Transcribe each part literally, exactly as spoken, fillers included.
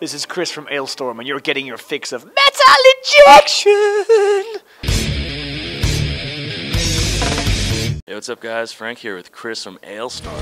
This is Chris from Ailstorm, and you're getting your fix of metal injection! Hey, what's up, guys? Frank here with Chris from Ailstorm.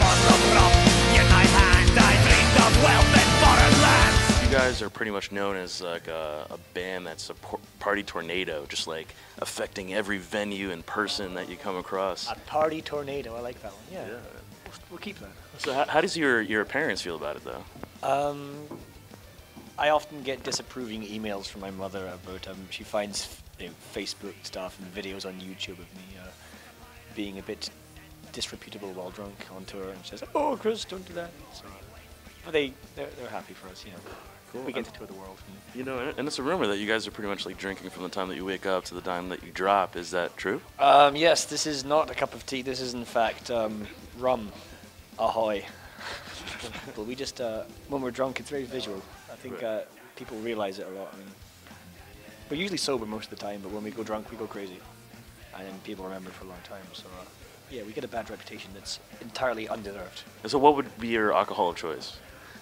You guys are pretty much known as like a, a band that's a party tornado, just like affecting every venue and person that you come across. A party tornado, I like that one, yeah. yeah. We'll, we'll keep that. So how, how does your, your parents feel about it, though? Um, I often get disapproving emails from my mother about, um, she finds you know, Facebook stuff and videos on YouTube of me uh, being a bit disreputable while drunk on tour, and she says, "Oh, Chris, don't do that." So, but they, they're, they're happy for us, you know. Cool. We get to tour the world. You know, and it's a rumor that you guys are pretty much like drinking from the time that you wake up to the time that you drop. Is that true? Um, yes, this is not a cup of tea. This is, in fact, um, rum. Ahoy. But we just, uh, when we're drunk, it's very visual. I think right. uh, people realize it a lot. I mean, we're usually sober most of the time, but when we go drunk, we go crazy. And then people remember it for a long time. So, uh, yeah, we get a bad reputation that's entirely undeserved. And so what would be your alcohol of choice?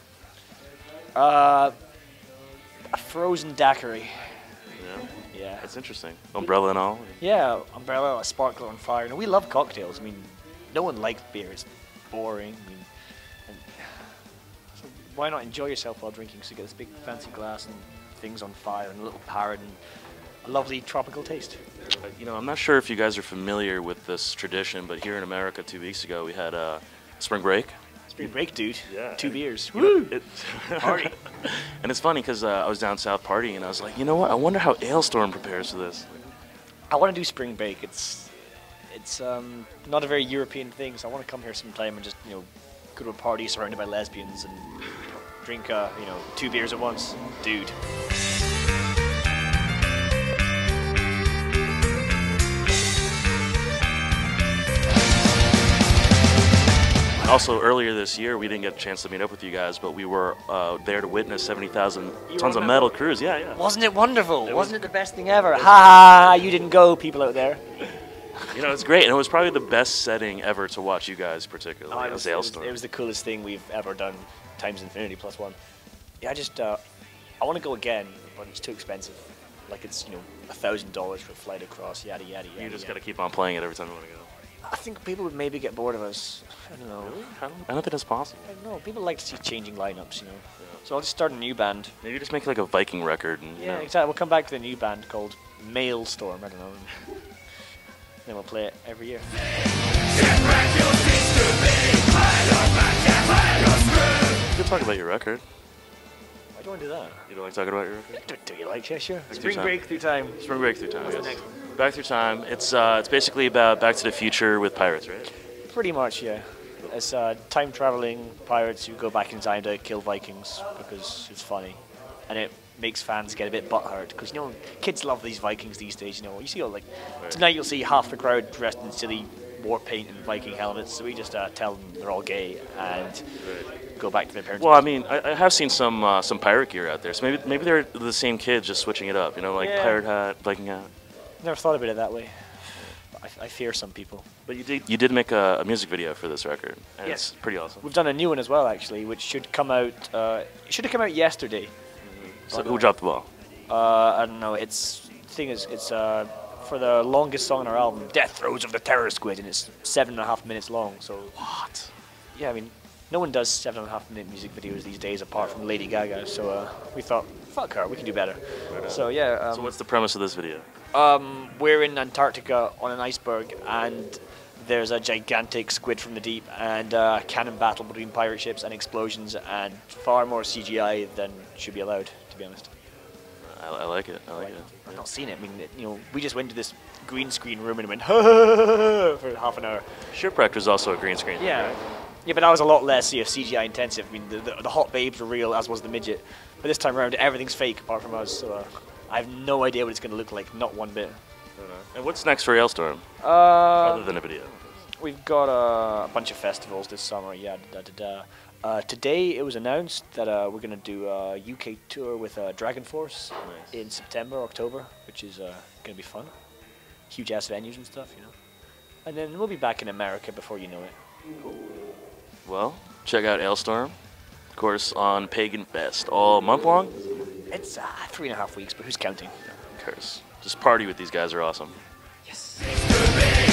Uh, a frozen daiquiri. Yeah? Yeah. That's interesting. Umbrella and all? Yeah, umbrella, a sparkler on fire. And we love cocktails. I mean, no one likes beer. It's boring. I mean, and so why not enjoy yourself while drinking? So you get this big fancy glass and things on fire and a little parrot and a lovely tropical taste. You know, I'm not sure if you guys are familiar with this tradition, but here in America two weeks ago we had uh, spring break. Spring break, dude. Yeah. Two beers. You know, Woo! it Party. And it's funny because uh, I was down south partying and I was like, you know what? I wonder how Ailstorm prepares for this. I want to do spring break. It's it's um, not a very European thing, so I want to come here sometime and just you know go to a party surrounded by lesbians and drink uh, you know two beers at once, dude. Also, earlier this year, we didn't get a chance to meet up with you guys, but we were uh, there to witness seventy thousand tons of metal cruise. Yeah, yeah. Wasn't it wonderful? It Wasn't was, it the best thing ever? Ha ha! You didn't go, people out there. You know, it's great, and it was probably the best setting ever to watch you guys, particularly oh, it, as was, Ailstorm. It was, it was the coolest thing we've ever done, times infinity plus one. Yeah, I just, uh, I want to go again, but it's too expensive. Like it's, you know, a thousand dollars for a flight across, yada yada yada. You just yada. got to keep on playing it every time you want to go. I think people would maybe get bored of us. I don't know. Really? I don't, I don't think that's possible. I don't know. People like to see changing lineups, you know. Yeah. So I'll just start a new band. Maybe just make like a Viking record. And, yeah, you know. exactly. We'll come back with a new band called Mailstorm. I don't know. Then we'll play it every year. You could talk about your record. Why do you want to do that? You don't like talking about your record? Do, do you like? Yeah, sure. Back Spring Through Break Through Time. Spring Break Through Time. What's Yes. the next one? Back Through Time. It's uh, it's basically about Back to the Future with pirates, right? Pretty much, yeah. It's uh, time traveling pirates who go back in time to kill Vikings because it's funny, and it makes fans get a bit butthurt because you know kids love these Vikings these days. You know, you see all like right. Tonight you'll see half the crowd dressed in silly war paint and Viking helmets, so we just uh, tell them they're all gay and Right. go back to their parents. Well, I mean, I, I have seen some uh, some pirate gear out there, so maybe maybe they're the same kids just switching it up. You know, like Yeah. pirate hat, Viking hat. Never thought about it that way. I, I fear some people. But you did you did make a, a music video for this record, and Yes. it's pretty awesome. We've done a new one as well, actually, which should come out. Uh, it should have come out yesterday. So who dropped the ball? Uh, I don't know. It's the thing is, it's uh, for the longest song on our album, "Death Throes of the Terror Squid," and it's seven and a half minutes long. So What? yeah, I mean, no one does seven and a half minute music videos these days apart from Lady Gaga. So uh, we thought, fuck her, we can do better. Right. So yeah. Um, So what's the premise of this video? Um, we're in Antarctica on an iceberg, and there's a gigantic squid from the deep, and a cannon battle between pirate ships, and explosions, and far more C G I than should be allowed, to be honest. I, I like it. I like Like, it. I've not seen it. I mean, it, you know, we just went to this green screen room and went for half an hour. Shipwrecked was also a green screen. thing, Yeah, right? yeah, but that was a lot less you know, C G I intensive. I mean, the, the, the hot babes were real, as was the midget. But this time around, everything's fake apart from us. So uh, I have no idea what it's going to look like. Not one bit. And what's next for Ailstorm, Uh, other than a video? We've got uh, a bunch of festivals this summer, yeah, da da da. Uh, today it was announced that uh, we're going to do a U K tour with uh, Dragon Force Nice. in September, October, which is uh, going to be fun. Huge ass venues and stuff, you know. And then we'll be back in America before you know it. Well, check out Ailstorm. Of course, on Pagan Fest, all month long. It's uh, three and a half weeks, but who's counting? Of course, just party with these guys are awesome. Yes.